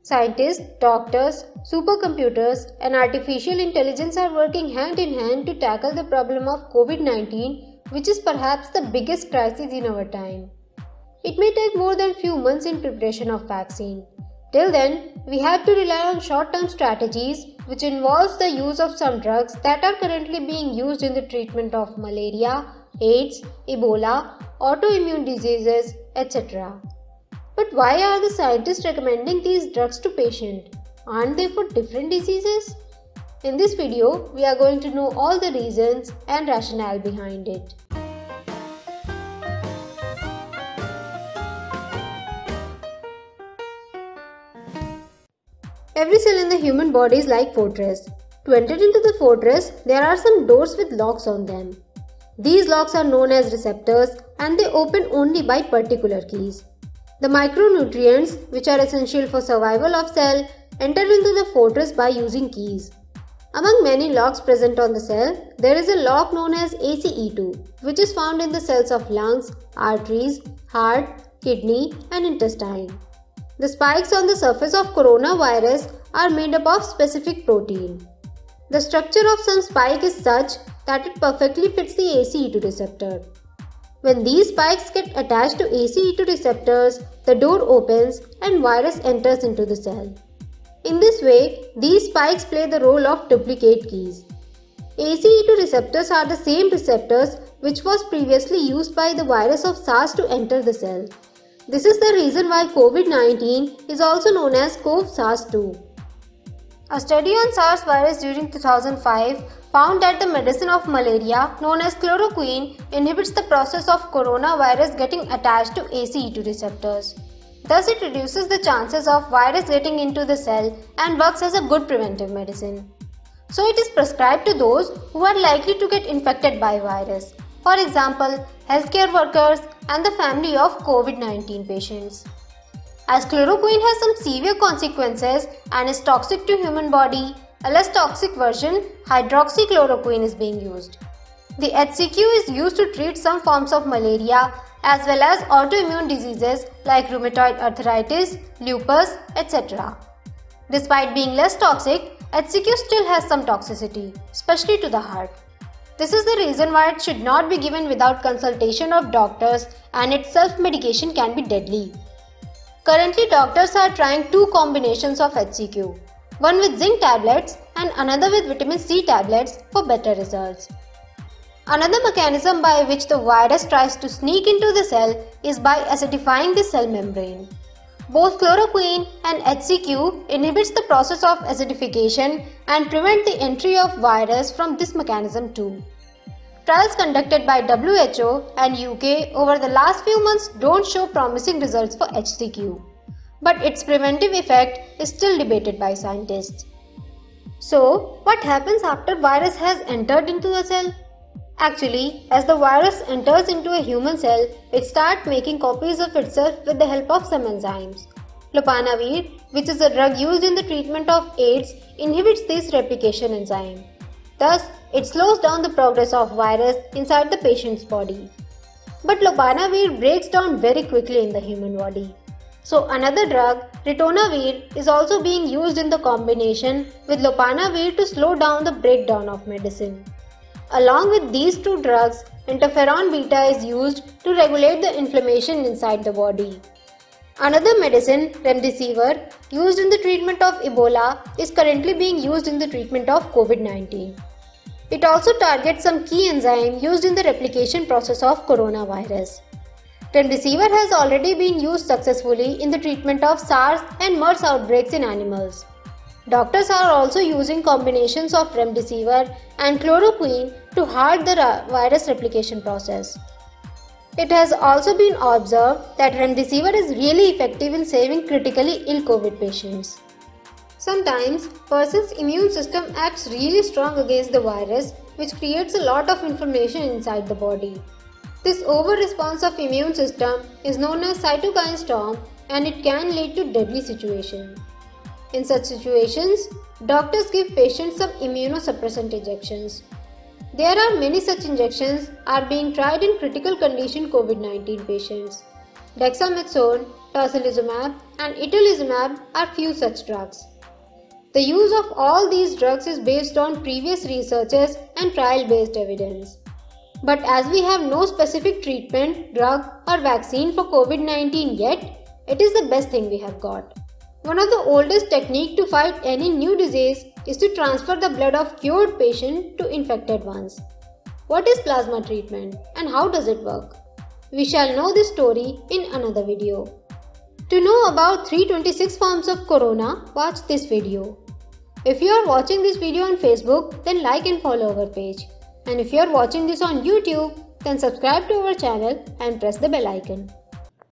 Scientists, doctors, supercomputers, and artificial intelligence are working hand in hand to tackle the problem of COVID-19, which is perhaps the biggest crisis in our time. It may take more than few months in preparation of vaccine. Till then, we have to rely on short-term strategies, which involves the use of some drugs that are currently being used in the treatment of malaria, AIDS, Ebola, autoimmune diseases, etc. But why are the scientists recommending these drugs to patients? Aren't they for different diseases? In this video, we are going to know all the reasons and rationale behind it. Every cell in the human body is like fortress. To enter into the fortress, there are some doors with locks on them. These locks are known as receptors and they open only by particular keys. The micronutrients, which are essential for survival of cell, enter into the fortress by using keys. Among many locks present on the cell, there is a lock known as ACE2, which is found in the cells of lungs, arteries, heart, kidney, and intestine. The spikes on the surface of coronavirus are made up of specific protein. The structure of some spike is such that it perfectly fits the ACE2 receptor. When these spikes get attached to ACE2 receptors, the door opens and virus enters into the cell. In this way, these spikes play the role of duplicate keys. ACE2 receptors are the same receptors which was previously used by the virus of SARS to enter the cell. This is the reason why COVID-19 is also known as CoV-SARS-2. A study on SARS virus during 2005 found that the medicine of malaria known as chloroquine inhibits the process of coronavirus getting attached to ACE2 receptors. Thus, it reduces the chances of virus getting into the cell and works as a good preventive medicine. So, it is prescribed to those who are likely to get infected by virus. For example, healthcare workers and the family of COVID-19 patients. As chloroquine has some severe consequences and is toxic to human body, a less toxic version, hydroxychloroquine, is being used. The HCQ is used to treat some forms of malaria as well as autoimmune diseases like rheumatoid arthritis, lupus, etc. Despite being less toxic, HCQ still has some toxicity, especially to the heart. This is the reason why it should not be given without consultation of doctors, and its self-medication can be deadly. Currently, doctors are trying two combinations of HCQ, one with zinc tablets and another with vitamin C tablets for better results. Another mechanism by which the virus tries to sneak into the cell is by acidifying the cell membrane. Both chloroquine and HCQ inhibits the process of acidification and prevent the entry of virus from this mechanism too. Trials conducted by WHO and UK over the last few months don't show promising results for HCQ, but its preventive effect is still debated by scientists. So, what happens after virus has entered into the cell? Actually, as the virus enters into a human cell, it starts making copies of itself with the help of some enzymes. Lopinavir, which is a drug used in the treatment of AIDS, inhibits this replication enzyme. Thus, it slows down the progress of virus inside the patient's body. But lopinavir breaks down very quickly in the human body. So another drug, ritonavir, is also being used in the combination with lopinavir to slow down the breakdown of medicine. Along with these two drugs, interferon beta is used to regulate the inflammation inside the body. Another medicine, remdesivir, used in the treatment of Ebola, is currently being used in the treatment of COVID-19. It also targets some key enzyme used in the replication process of coronavirus. Remdesivir has already been used successfully in the treatment of SARS and MERS outbreaks in animals. Doctors are also using combinations of remdesivir and chloroquine to halt the virus replication process. It has also been observed that remdesivir is really effective in saving critically ill COVID patients. Sometimes, person's immune system acts really strong against the virus, which creates a lot of inflammation inside the body. This over-response of immune system is known as cytokine storm, and it can lead to deadly situation. In such situations, doctors give patients some immunosuppressant injections. There are many such injections are being tried in critical condition COVID-19 patients. Dexamethasone, tocilizumab, and itolizumab are few such drugs. The use of all these drugs is based on previous researches and trial-based evidence. But as we have no specific treatment, drug or vaccine for COVID-19 yet, it is the best thing we have got. One of the oldest techniques to fight any new disease is to transfer the blood of cured patient to infected ones. What is plasma treatment and how does it work? We shall know this story in another video. To know about 326 forms of corona, watch this video. If you are watching this video on Facebook, then like and follow our page. And if you are watching this on YouTube, then subscribe to our channel and press the bell icon.